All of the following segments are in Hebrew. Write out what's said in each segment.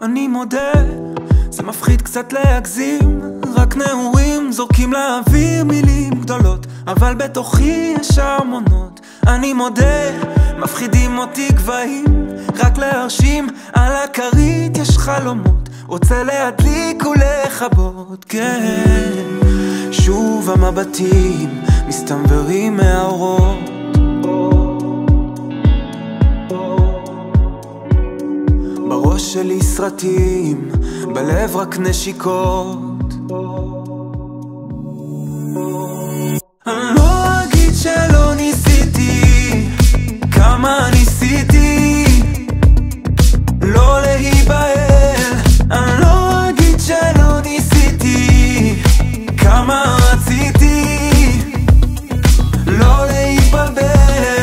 אני מודה, זה מפחיד קצת להגזים. רק נעורים זורקים לאוויר מילים גדולות, אבל בתוכי יש ארמונות. אני מודה, מפחידים אותי גבהים, רק להרשים על הכרית יש חלומות. רוצה להדליק ולכבות, כן. שוב המבטים מסתנוורים מהאורות, בראש שלי סרטים, בלב רק נשיקות. אני לא אגיד שלא ניסיתי, כמה ניסיתי לא להיבהל. אני לא אגיד שלא ניסיתי, כמה רציתי לא להתבלבל.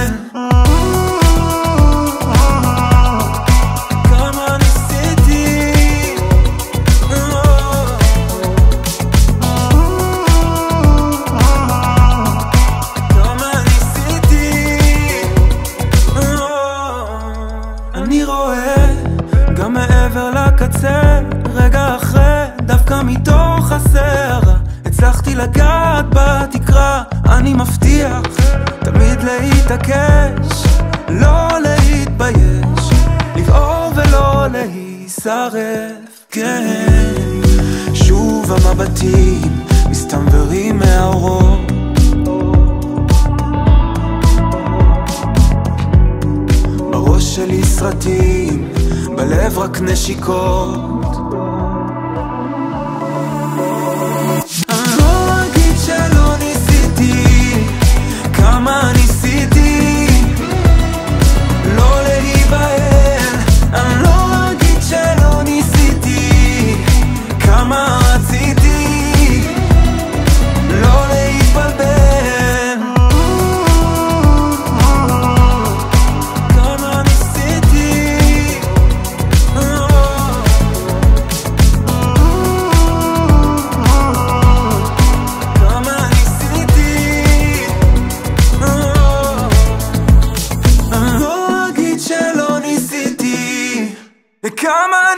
אני רואה גם מעבר לקצה, רגע אחרי דווקא מתוך הסערה הצלחתי לגעת בתקרה. אני מבטיח תמיד להתעקש, לא להתבייש, לבעור ולא להישרף, כן. שוב המבטים מסתנוורים מהאורות, בראש שלי סרטים, בלב רק נשיקות. אני לא אגיד שלא ניסיתי, כמה ניסיתי לא להיבהל. אני לא אגיד שלא ניסיתי, כמה רציתי לא להתבלבל. Come on.